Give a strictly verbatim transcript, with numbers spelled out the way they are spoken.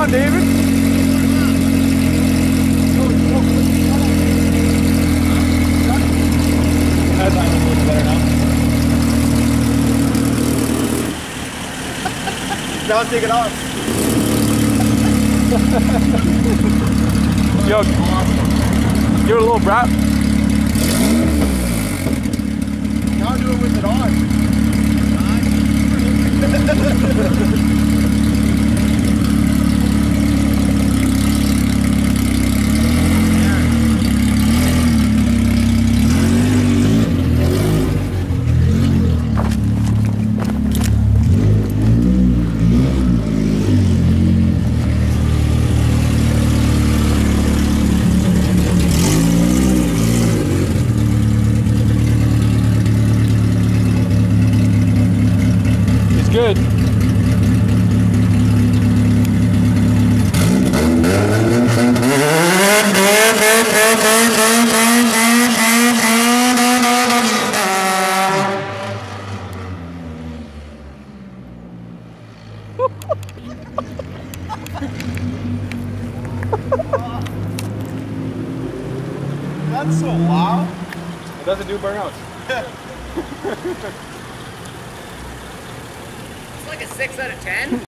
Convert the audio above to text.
on, David. Headline is looking better now. Now let's take it off. Yo, you're a little brat. Now do it with it on. Good. That's so loud. It doesn't do burnout. Like a six out of ten?